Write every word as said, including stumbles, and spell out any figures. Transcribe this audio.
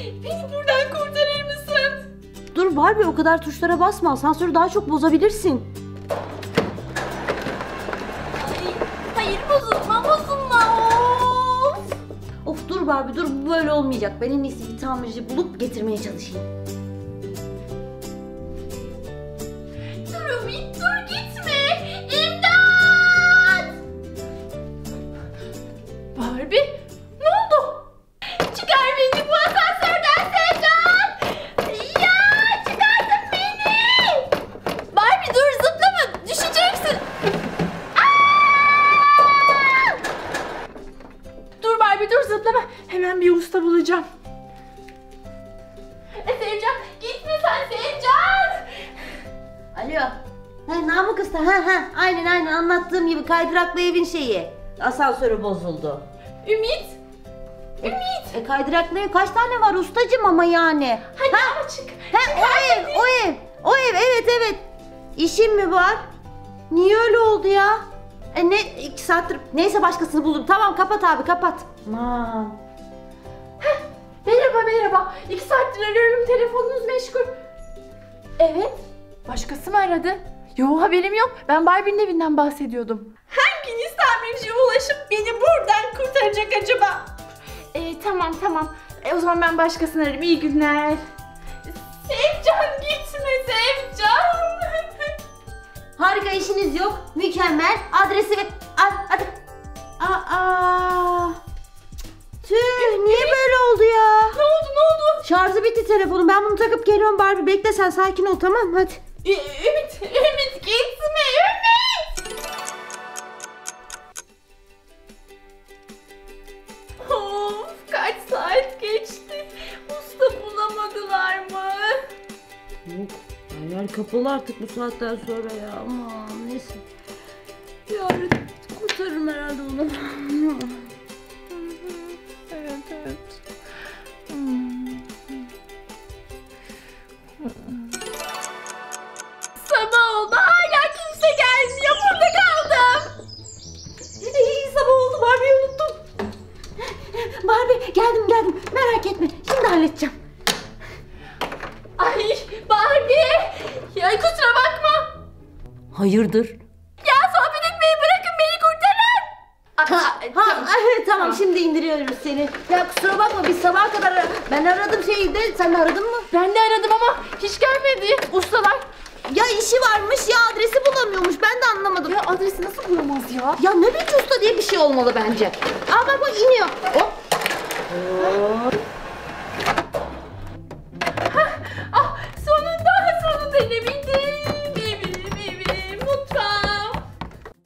Beni buradan kurtarır mısın? Dur Barbie, o kadar tuşlara basma. Asansörü daha çok bozabilirsin. Ay, hayır bozulma bozulma. Of. Of dur Barbie dur, bu böyle olmayacak. Ben en iyisi bir tamirci bulup getirmeye çalışayım. Dur Ümit dur gitme. İmdat. Barbie ne oldu? Çıkar beni bu asansörden Sevcan. Ya çıkardın beni. Barbie dur zıplama düşeceksin. Aa! Dur Barbie dur zıplama. Hemen bir usta bulacağım. E, Sevcan gitme sen Sevcan. Alo. Ha, Namık Usta, ha ha. Aynen aynen anlattığım gibi kaydıraklı evin şeyi. Asansörü bozuldu. Ümit. Ümit. E kaydıraklı ev kaç tane var ustacım ama yani. Hadi ha? açık. Ha, o ev, o ev. O ev, evet evet. İşin mi var? Niye öyle oldu ya? E ne, iki saattir. Neyse başkasını buldum. Tamam kapat abi kapat. Aman. Heh, merhaba merhaba. İki saattir arıyorum, telefonunuz meşgul. Evet. Başkası mı aradı? Yo haberim yok. Ben Barbie'nin evinden bahsediyordum. Hanginiz tamirciye ulaşıp beni buradan kurtaracak acaba? E, tamam tamam. E, o zaman ben başkasını ararım. İyi günler. Sevcan gitme Sevcan. Harika, işiniz yok. Mükemmel. Adresi ve... Al hadi. Aa. Tüh, niye böyle oldu ya? Ne oldu ne oldu? Şarjı bitti telefonun. Ben bunu takıp geliyorum Barbie. Bekle sen, sakin ol tamam hadi. Ü Ümit, Ümit gitme Ümit. Of kaç saat geçti. Usta bulamadılar mı? Yok. Yerler kapalı artık bu saatten sonra ya. Aman neyse. Yarın kurtarırım herhalde onu. Evet evet. Hmm. Sabah oldu hala kimse gelmiyor. Burada kaldım. İyi sabah oldu, Barbie'yi unuttum. Barbie geldim geldim. Merak etme. Şimdi halledeceğim. Ay Barbie. Ya kusura bakma. Hayırdır? Ya sohbet etmeyi bırakın beni kurtarın. Ha, ha, tamam, tamam şimdi indiriyoruz seni. Ya kusura bakma biz sabaha kadar ara- ben aradım şeyde, sen de aradın mı? Ben de aradım ama hiç gelmedi ustalar. Ya işi varmış ya adresi bulamıyormuş, ben de anlamadım. Ya adresi nasıl bulamaz ya? Ya nöbetçi usta diye bir şey olmalı bence. Aa bak bak iniyor. Hop